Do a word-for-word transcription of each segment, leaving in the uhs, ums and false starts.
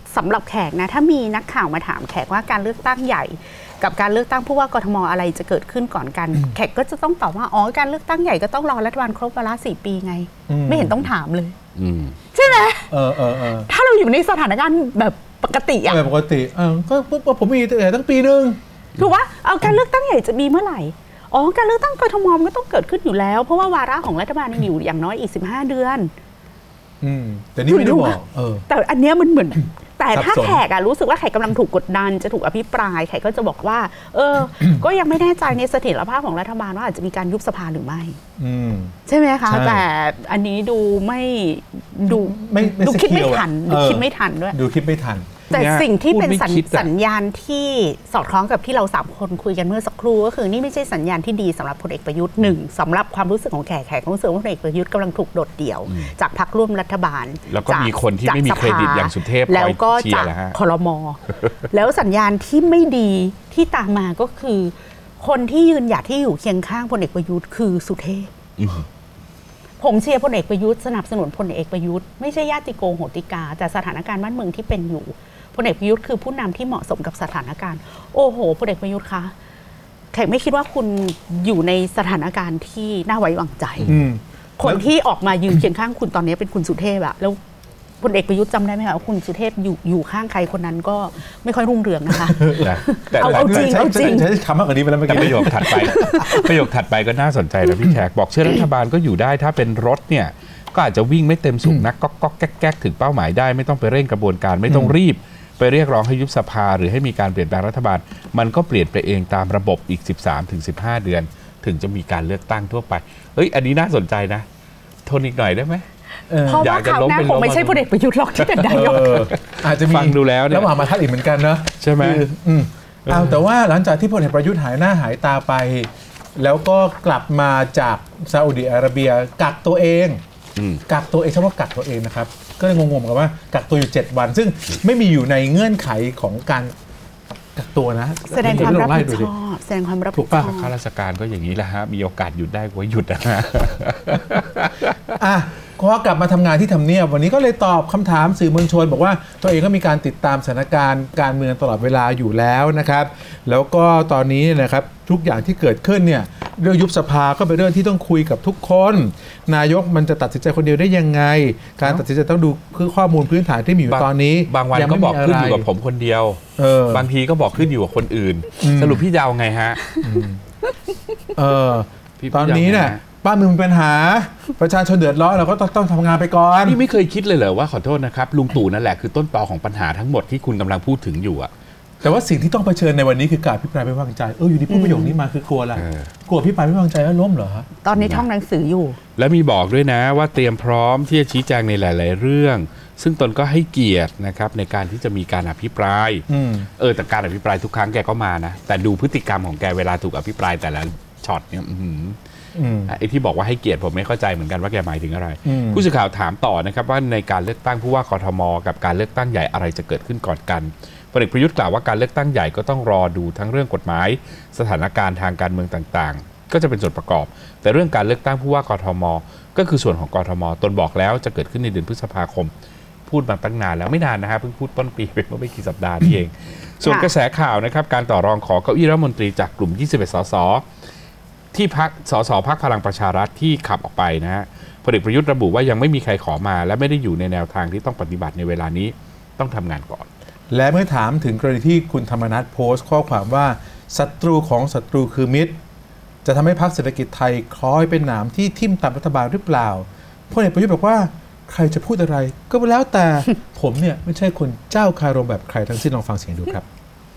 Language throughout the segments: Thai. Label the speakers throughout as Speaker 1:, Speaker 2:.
Speaker 1: สำหรับแขกนะถ้ามีนักข่าวมาถามแขกว่าการเลือกตั้งใหญ่กับการเลือกตั้งผู้ว่ากทมอะไรจะเกิดขึ้นก่อนกันแขกก็จะต้องตอบว่าอ๋อการเลือกตั้งใหญ่ก็ต้องรอรัฐบาลครบวาระสี่ปีไงไม่เห็นต้องถามเลยใช่ไหม
Speaker 2: เออเออเออ
Speaker 1: ถ้าเราอยู่ในสถานการณ์แบบปกติอะ
Speaker 2: แบบปกติเออก็ผมมีแต่ตั้งปีนึง
Speaker 1: ถูกว่าเอาการเลือกตั้งใหญ่จะมีเมื่อไหร่อ๋อการเลือกตั้งกทมก็ต้องเกิดขึ้นอยู่แล้วเพราะว่าวาระของรัฐบาลยังอยู่อย่างน้อยอีกสิบห้าเดือน
Speaker 2: อืมแต่นี่ไม่ได้บอกเออ
Speaker 1: แต่อันเนี้ยมันเหมือนแต่ถ้าแขกอะรู้สึกว่าแขกกำลังถูกกดดันจะถูกอภิปรายแขกก็จะบอกว่าเออก็ยังไม่แน่ใจในเสถียรภาพของรัฐบาลว่าอาจจะมีการยุบสภาหรือไม่ใช่ไหมคะแต่อันนี้ดูไม่ดูดูคิดไม่ทันดูคิดไม่ทันด้วย
Speaker 2: ดูคิดไม่ทัน
Speaker 1: แต่สิ่งที่เป็นสัญญาณที่สอดคล้องกับที่เราสามคนคุยกันเมื่อสักครู่ก็คือนี่ไม่ใช่สัญญาณที่ดีสำหรับพลเอกประยุทธ์หนึ่งสำหรับความรู้สึกของแขกแขกรู้สึกว่าพลเอกประยุทธ์กำลังถูกโดดเดี่ยวจากพรรคร่วมรัฐบาล
Speaker 3: แล้วก็มีคนที่ไม่มีเครดิตอย่างสุเทพ
Speaker 1: แล้วก็จากครม.แล้วสัญญาณที่ไม่ดีที่ตามมาก็คือคนที่ยืนหยัดที่อยู่เคียงข้างพลเอกประยุทธ์คือสุเทพผมเชียร์พลเอกประยุทธ์สนับสนุนพลเอกประยุทธ์ไม่ใช่ญาติโกโหติกาแต่สถานการณ์บ้านเมืองที่เป็นอยู่พลเอกประยุทธ์คือผู้นำที่เหมาะสมกับสถานการณ์โอ้โหพลเอกประยุทธ์คะแขกไม่คิดว่าคุณอยู่ในสถานการณ์ที่น่าไว้วางใจคนที่ออกมายืนเคียงข้างคุณตอนนี้เป็นคุณสุเทพอะแล้วพลเอกประยุทธ์จำได้ไหมคะว่าคุณสุเทพอยู่อยู่ข้างใครคนนั้นก็ไม่ค่อยรุ่งเรืองนะคะเอาเอาจริงเอาจริง
Speaker 2: ใช้คำมากกว่านี้ไปแล้วเมื่อกี้
Speaker 3: ประโยคถัดไปประโยคถัดไปก็น่าสนใจนะพี่แขกบอกเชื่อรัฐบาลก็อยู่ได้ถ้าเป็นรถเนี่ยก็อาจจะวิ่งไม่เต็มสูงนักก็ก็แก๊กๆถึงเป้าหมายได้ไม่ต้องไปเร่งกระบวนการไม่ต้องรีบไปเรียกร้องให้ยุบสภาหรือให้มีการเปลี่ยนแปลงรัฐบาลมันก็เปลี่ยนไปเองตามระบบอีก สิบสามถึงสิบห้า เดือนถึงจะมีการเลือกตั้งทั่วไปเอ้ยอันนี้น่าสนใจนะทนอีกหน่อยได้ไหม
Speaker 1: เพราะว่าคราวหน้าคงไม่ใช่พลเอกประยุทธ์หรอกที่เป็นนายก
Speaker 2: อาจจะมี
Speaker 3: ฟังดูแล้วเนี่ย
Speaker 2: ระหว่างมาทัดอีกเหมือนกันนะ
Speaker 3: ใช่ไหม
Speaker 2: เอาแต่ว่าหลังจากที่พลเอกประยุทธ์หายหน้าหายตาไปแล้วก็กลับมาจากซาอุดิอาระเบียกักตัวเองกักตัวเองเฉพาะกักตัวเองนะครับก็เลยงงๆกับว่ากักตัวอยู่เจ็ดวันซึ่งไม่มีอยู่ในเงื่อนไขของการกักตัวนะ
Speaker 1: แสดงความรับผิดชอบแสดงความรับผิดชอบ
Speaker 3: ข้าราชการก็อย่างนี้แหละฮะมีโอกาสหยุดได้ก็หยุดนะฮะ
Speaker 2: อ่ะพอกลับมาทำงานที่ทำเนียบวันนี้ก็เลยตอบคำถามสื่อมวลชนบอกว่าตัวเองก็มีการติดตามสถานการณ์การเมืองตลอดเวลาอยู่แล้วนะครับแล้วก็ตอนนี้นะครับทุกอย่างที่เกิดขึ้นเนี่ยเรื่องยุบสภาก็เป็นเรื่องที่ต้องคุยกับทุกคนนายกมันจะตัดสินใจคนเดียวได้ยังไงการตัดสินใจต้องดูคือข้อมูลพื้นฐานที่มีอยู่ตอนนี้
Speaker 3: บางวันก็บอกขึ้นอยู่กับผมคนเดียวบางทีก็บอกขึ้นอยู่กับคนอื่นสรุปพี่ยาวไงฮะ
Speaker 2: เออตอนนี้เนี่ยบ้านเมืองมีปัญหาประชาชนเดือดร้อนเราก็ต้องต้องทำงานไปก่อน
Speaker 3: นี่ไม่เคยคิดเลยเหรอว่าขอโทษนะครับลุงตู่นั่นแหละคือต้นตอของปัญหาทั้งหมดที่คุณกำลังพูดถึงอยู่อะ
Speaker 2: แต่ว่าสิ่งที่ต้องเผชิญในวันนี้คือการพิปรายไม่วางใจเอออยู่ดีพูดประโยคนี้มาคือกลัวอะไรกลัวพิปรายไม่วางใจแล้วล้มเหรอฮะ
Speaker 1: ตอนนี้ท่องหนังสืออยู่
Speaker 3: แล้วมีบอกด้วยนะว่าเตรียมพร้อมที่จะชี้แจงในหลายๆเรื่องซึ่งตนก็ให้เกียรตินะครับในการที่จะมีการอภิปรายเออแต่การอภิปรายทุกครั้งแกก็มานะแต่ดูพฤติกรรมของแกเวลาถูกอภิปรายแต่ละช็อตเนี่ยไอ้ที่บอกว่าให้เกียรติผมไม่เข้าใจเหมือนกันว่าแกหมายถึงอะไรผู้สื่อข่าวถามต่อนะครับว่าในการเลือกตั้งผู้ว่ากทม.กับการเลือกตั้งใหญ่อะไรจะเกิดขึ้นก่อนกันพลเอกประยุทธ์กล่าวว่าการเลือกตั้งใหญ่ก็ต้องรอดูทั้งเรื่องกฎหมายสถานการณ์ทางการเมืองต่างๆก็จะเป็นส่วนประกอบแต่เรื่องการเลือกตั้งผู้ว่ากทม.ก็คือส่วนของกทม.ตนบอกแล้วจะเกิดขึ้นในเดือนพฤษภาคมพูดมาตั้งนานแล้วไม่นานนะฮะเพิ่งพูดต้นปีไปเมื่อไม่กี่สัปดาห์นี่เองส่วนกระแสข่าวนะครับการต่อรองขอเก้าอี้รัฐมนตรีจากกลุ่มยี่สิบเอ็ดสสที่พรรคสสพรรคพลังประชารัฐที่ขับออกไปนะฮะพลเอกประยุทธ์ระบุว่ายังไม่มีใครขอมาและไม่ได้อยู่ในแนวทางที่ต้องปฏิบัติในเวลานี้ต้องทำงานก่อน
Speaker 2: และเมื่อถามถึงกรณีที่คุณธรรมนัสโพสต์ข้อความว่าศัตรูของศัตรูคือมิตรจะทำให้พรรคเศรษฐกิจไทยคล้อยเป็นหนามที่ทิ่มตามรัฐบาลหรือเปล่าพลเอกประยุทธ์บอกว่าใครจะพูดอะไรก็แล้วแต่ ผมเนี่ยไม่ใช่คนเจ้าคารมแบบใครทั้งสิ้นลองฟังเสียงดูครับ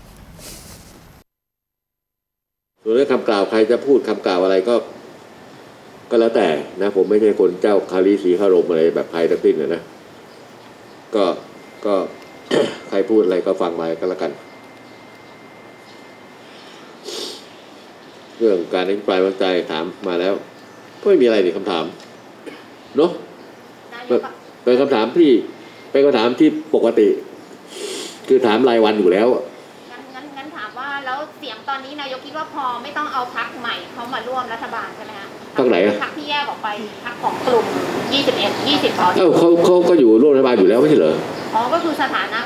Speaker 4: ส่วนเรื่องคำกล่าวใครจะพูดคำกล่าวอะไรก็ก็แล้วแต่นะผมไม่ใช่คนเจ้าคารีสีคารมอะไรแบบใครทั้งสิ้นนะก็ก็ ใครพูดอะไรก็ฟังมาก็แล้วกันเรื่องการอภิปรายไว้วางใจถามมาแล้วก็ไม่มีอะไรนี่คำถามเนาะเป็นคำถามที่เป็นคำถามที่ปกติคือถามรายวันอยู่แล้ว
Speaker 5: งั้นงั้นงั้นถามว่าแล้วเสียงตอนนี้นายกคิดว่าพอไม่ต้องเอาพรรคใหม่เข้ามาร่วมรัฐบาลใช่ไหมคะ
Speaker 4: พรรคไหน
Speaker 5: พรรคที่แยกออกไปพรรคของกลุ่มยี่สิบเอ็ด ยี่สิบสอ
Speaker 4: เอ้าเขาเขาก็อยู่ร่วมรัฐบาลอยู่แล้วไม่ใช่เหรอ
Speaker 5: อ๋อก็คือสถานะก็คือร่วม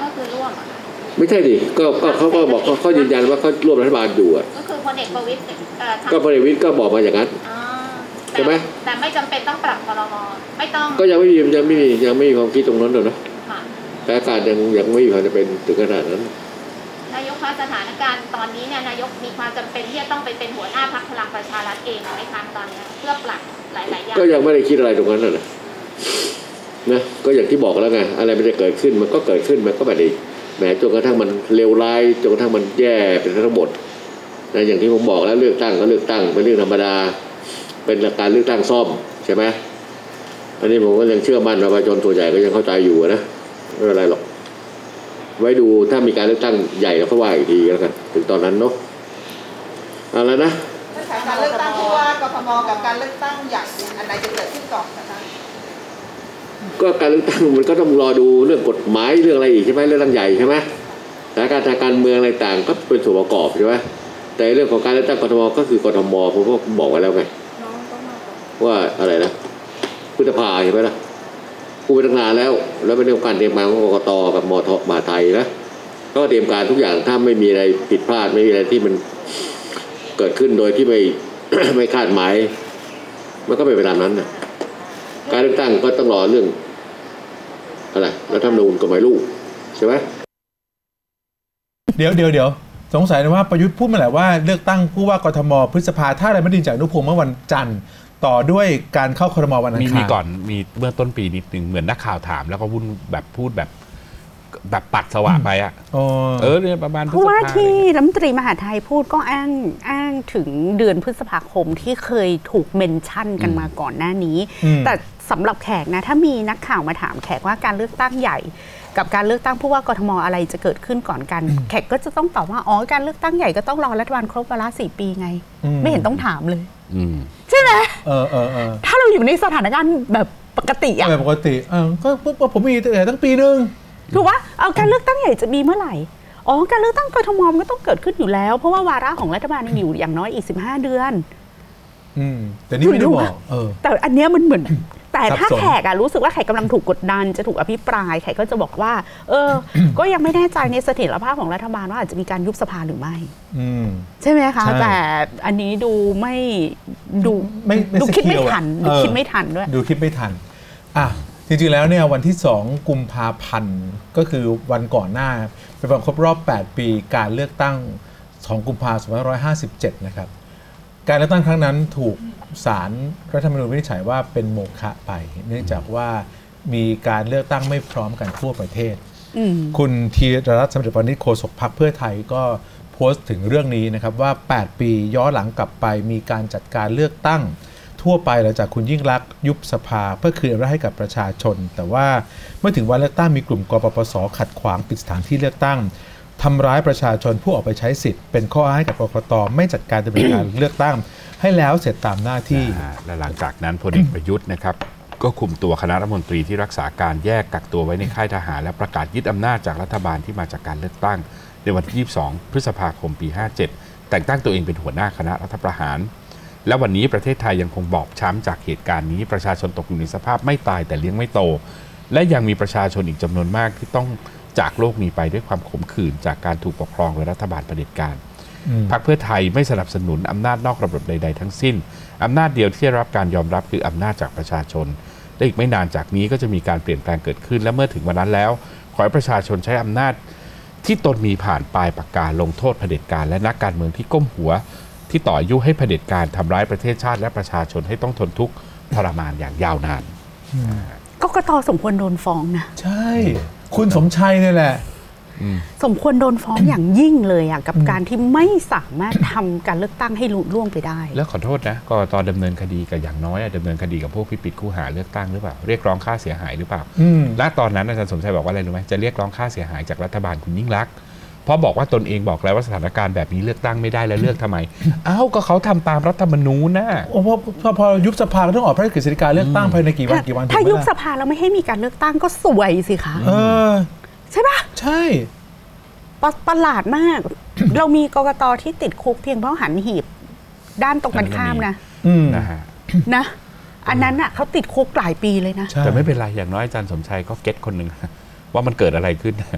Speaker 5: มอ่ะ
Speaker 4: ไม่ใช่ดิก็ก็เขาก็บอกเขายืนยันว่าเขาร่วมรัฐบาลอยู่อ่ะ
Speaker 5: ก็คือพลเอกประวิตร
Speaker 4: ก็พลเอกประวิตรก็บอกมาอย่างนั้นใช่ไหม
Speaker 5: แต่ไม่จำเป็นต้องปรับครม.ไม่ต้อง
Speaker 4: ก็ยังไม่มียังไม่มียังไม่มีความคิดตรงนั้นเลยนะแต่การยังยังไม่มีความจำเป็นถึงขนาดนั้น
Speaker 5: นายกคะสถานการณ์ตอนนี้เนี่ยนายกมีความจำเป็นที่จะต้องไปเป็นหัวหน้าพรรคพลังประชารัฐเองในครั้งตอนนี้เพื่อปรับหลายๆอย่าง
Speaker 4: ก็ยังไม่ได้คิดอะไรตรงนั้นนะนะก็อย่างที่บอกแล้วไงอะไรมันจะเกิดขึ้นมันก็เกิดขึ้นมันก็ไม่ได้แหมจนกระทั่งมันเลวร้ายจนกระทั่งมันแย่เป็นทั้งหมดนะอย่างที่ผมบอกแล้วเลือกตั้งก็เลือกตั้งเป็นเรื่องธรรมดาเป็นการเลือกตั้งซ่อมใช่ไหมอันนี้ผมก็ยังเชื่อมั่นว่าประชาชนส่วนใหญ่ก็ยังเข้าใจอยู่นะไม่เป็นไรหรอกไว้ดูถ้ามีการเลือกตั้งใหญ่แล้วก็ว่าอีกทีแล้วกันถึงตอนนั้นเนาะอะไรนะ
Speaker 6: การเลือกตั้งผู้ว่ากทมกับการเลือกตั้งใหญ่อันไหนจะเกิดขึ้นก่อนคะ
Speaker 4: ก็การเลือกตั้งมันก็ต้องรอดูเรื่องกฎหมายเรื่องอะไรอีกใช่ไหมเรื่องตั้งใหญ่ใช่ไหมสถานการณ์ทางการเมืองอะไรต่างก็เป็นส่วนประกอบใช่ไหมแต่เรื่องของการเลือกตั้งกทมก็คือกทมผมก็บอกไว้แล้วไงว่าอะไรนะพฤษภาใช่ไหมล่ะพูดไปตั้งนานแล้วแล้วเป็นเรื่องการเตรียมการของกกตกับมทมหาไทยนะก็เตรียมการทุกอย่างถ้าไม่มีอะไรผิดพลาดไม่มีอะไรที่มันเกิดขึ้นโดยที่ไม่ ไม่คาดหมายมันก็เป็นไปตามนั้นนะการเลือกตั้งก็ต้องรอเรื่องอะไรรัฐธรรมนูญกฎหมายลูกใช่ไหม
Speaker 2: เดี๋ยวเดี๋ยวเดี๋ยวสงสัยนะว่าประยุทธ์พูดมาแหละว่าเลือกตั้งผู้ว่ากทมพฤษภาถ้าอะไรไม่ดีจากอนุพงศ์เมื่อวันจันทร์ต่อด้วยการเข้าครม.วันอังคาร
Speaker 3: มีก่อนมีเมื่อต้นปีนิดนึงเหมือนนักข่าวถามแล้วก็วุ่นแบบพูดแบบแบบปัดสว่างไปอ่ะเออเนี่ยประมาณ
Speaker 1: เพราะว่าที่รัฐมนตรีมหาดไทยพูดก็อ้างอ้างถึงเดือนพฤษภาคมที่เคยถูกเมนชั่นกันมาก่อนหน้านี้แต่สำหรับแขกนะถ้ามีนักข่าวมาถามแขกว่าการเลือกตั้งใหญ่กับการเลือกตั้งผู้ว่ากทมอะไรจะเกิดขึ้นก่อนกันแขกก็จะต้องตอบว่าอ๋อการเลือกตั้งใหญ่ก็ต้องรอรัฐบาลครบวาระสี่ปีไงไม่เห็นต้องถามเลยใช่ไหม
Speaker 2: เออเออเออ
Speaker 1: ถ้าเราอยู่ในสถานการณ์แบบปกติอะ
Speaker 2: แบบปกติเออก็ผมมีแต่ตั้งปีนึง
Speaker 1: ถูกว่าเอาการเลือกตั้งใหญ่จะมีเมื่อไหร่อ๋อการเลือกตั้งกทมก็ต้องเกิดขึ้นอยู่แล้วเพราะว่าวาระของรัฐบาลยังอยู่อย่างน้อยอีกสิบห้าเดือน
Speaker 2: อืมแต่นี่ไม่ได้บอกเออ
Speaker 1: แต่อันเนี้ยมันเหมือนแต่ถ้าแขกอะรู้สึกว่าแขกกำลังถูกกดดันจะถูกอภิปรายแขกก็จะบอกว่าเออก็ยังไม่แน่ใจในเสถียรภาพของรัฐบาลว่าอาจจะมีการยุบสภาหรือไม่ใช่ไหมคะแต่อันนี้ดูไม่ดูดูคิดไม่ทันดูคิดไม่ทันด้วย
Speaker 2: ดูคิดไม่ทันอ่ะจริงๆแล้วเนี่ยวันที่สองกุมภาพันธ์ก็คือวันก่อนหน้าเป็นวันครบรอบแปดปีการเลือกตั้งสองกุมภาพันธ์สองพันห้าร้อยห้าสิบเจ็ดนะครับการเลือกตั้งครั้งนั้นถูกศาลรัฐธรรมนูญวินิจฉัยว่าเป็นโมฆะไปเนื่องจากว่ามีการเลือกตั้งไม่พร้อมกันทั่วประเทศคุณธีรรัตน์สำเร็จวานิชโฆษกพรรคเพื่อไทยก็โพสต์ถึงเรื่องนี้นะครับว่าแปดปีย้อนหลังกลับไปมีการจัดการเลือกตั้งทั่วไปหลังจากคุณยิ่งลักษณ์ยุบสภาเพื่อคืนอำนาจให้กับประชาชนแต่ว่าเมื่อถึงวันเลือกตั้งมีกลุ่มกปปสขัดขวางปิดสถานที่เลือกตั้งทำร้ายประชาชนผู้ออกไปใช้สิทธิ์เป็นข้ออ้างให้กับกกต.ไม่จัดการดำเนินการเลือกตั้งให้แล้วเสร็จตามหน้าที่
Speaker 3: และหลังจากนั้นพลเอกประยุทธ์นะครับก็คุมตัวคณะรัฐมนตรีที่รักษาการแยกกักตัวไว้ในค่ายทหารและประกาศยึดอำนาจจากรัฐบาลที่มาจากการเลือกตั้งในวันที่ยี่สิบสองพฤษภาคมปีห้าเจ็ดแต่งตั้งตัวเองเป็นหัวหน้าคณะรัฐประหารและวันนี้ประเทศไทยยังคงบอบช้ำจากเหตุการณ์นี้ประชาชนตกอยู่ในสภาพไม่ตายแต่เลี้ยงไม่โตและยังมีประชาชนอีกจำนวนมากที่ต้องจากโลกนี้ไปด้วยความขมขื่นจากการถูกปกครองโดยรัฐบาลเผด็จการพรรคเพื่อไทยไม่สนับสนุนอำนาจนอกระบบใดๆทั้งสิ้นอำนาจเดียวที่ได้รับการยอมรับคืออำนาจจากประชาชนและอีกไม่นานจากนี้ก็จะมีการเปลี่ยนแปลงเกิดขึ้นและเมื่อถึงวันนั้นแล้วขอให้ประชาชนใช้อำนาจที่ตนมีผ่านปลายปากกาลงโทษเผด็จการและนักการเมืองที่ก้มหัวที่ต่ออายุให้เผด็จการทำร้ายประเทศชาติและประชาชนให้ต้องทนทุกข์ทรมานอย่างยาวนาน
Speaker 1: กกต.สมควรโดนฟ้องนะ
Speaker 2: ใช่คุณสมชัยนี่แหละ
Speaker 1: สมควรโดนฟ้องอย่างยิ่งเลยอ่ะกับการที่ไม่สามารถทำการเลือกตั้งให้ลุล่วงไปได้
Speaker 3: แล้วขอโทษนะกกต.ดำเนินคดีกับอย่างน้อยดำเนินคดีกับพวกพิปิดคู่หาเลือกตั้งหรือเปล่าเรียกร้องค่าเสียหายหรือเปล่าและตอนนั้นอาจารย์สมชัยบอกว่าอะไรรู้ไหมจะเรียกร้องค่าเสียหายจากรัฐบาลคุณยิ่งลักษณ์เพราะบอกว่าตนเองบอกแล้วว่าสถานการณ์แบบนี้เลือกตั้งไม่ได้แล้วเลือกทำไมอ้าวก็เขาทำตามรัฐธรรมนูญนะ
Speaker 2: โอ้พอพอพอยุบสภาก็ต้องออกพระราชกฤษฎีกาเลือกตั้งภายในกี่วันกี่วัน
Speaker 1: ถ้ายุบสภาแล้วไม่ให้มีการเลือกตั้งก็สวยสิคะ
Speaker 2: เออ
Speaker 1: ใช่ปะ
Speaker 2: ใช่
Speaker 1: ประหลาดมาก เรามีกกต.ที่ติดคุกเพียงเพราะหันหีบด้านตรงกันข้ามนะ
Speaker 3: นะฮะ
Speaker 1: นะอันนั้นอ่ะเขาติดคุกหลายปีเลยนะ
Speaker 3: แต่ไม่เป็นไรอย่างน้อยอาจารย์สมชัยก็เก็ตคนหนึ่งว่ามันเกิดอะไรขึ้น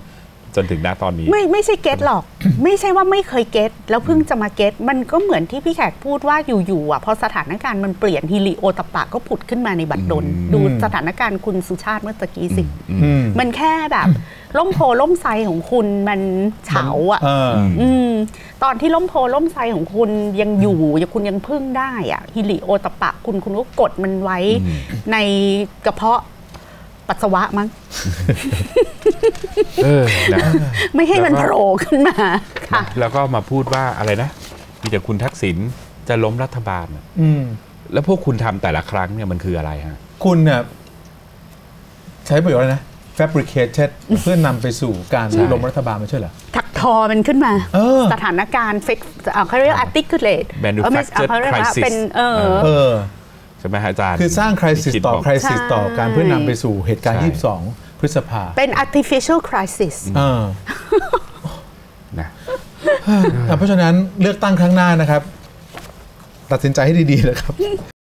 Speaker 3: จนถึงณตอนนี้
Speaker 1: ไม่ไม่ใช่เก็ตหรอก ไม่ใช่ว่าไม่เคยเก็ตแล้วเพิ่งจะมาเก็ตมันก็เหมือนที่พี่แขกพูดว่าอยู่ๆอ่ะพอสถานการณ์มันเปลี่ยนฮิริโอตปะก็ผุดขึ้นมาในบัดดลดูสถานการณ์คุณสุชาติเมื่อตะกี้สิมันแค่แบบล่มโพล่มไซของคุณมันเฉาอ่ะอืมตอนที่ล่มโพล่มไซของคุณยังอยู่ยังคุณยังพึ่งได้อ่ะฮิริโอตปะคุณคุณก็กดมันไว้ในกระเพาะปัสสาวะมั้ง
Speaker 3: เออนะ
Speaker 1: ไม่ให้มันโผล่ขึ้นมาค่ะ
Speaker 3: แล้วก็มาพูดว่าอะไรนะมีแต่คุณทักษิณจะล้มรัฐบาลอืมแล้วพวกคุณทำแต่ละครั้งเนี่ยมันคืออะไรฮะ
Speaker 2: คุณเนี่ยใช้ประโยชน์อะไรนะ fabricated เพื่อนำไปสู่การล้มรัฐบาลไม่ใช่เหรอ
Speaker 1: ถักทอมันขึ้นมาสถานการณ์เฟกเขาเรียก articulate
Speaker 3: manufactured crisis
Speaker 1: เป็นเออ
Speaker 3: ใช่ไหมอาจารย์
Speaker 2: คือสร้าง crisis ต่อ crisis ต่อการเพื่อนำไปสู่เหตุการณ์ยี่สิบสองพฤษภา
Speaker 1: เป็น artificial crisis
Speaker 2: เออนะเพราะฉะนั้นเลือกตั้งครั้งหน้านะครับตัดสินใจให้ดีๆนะครับ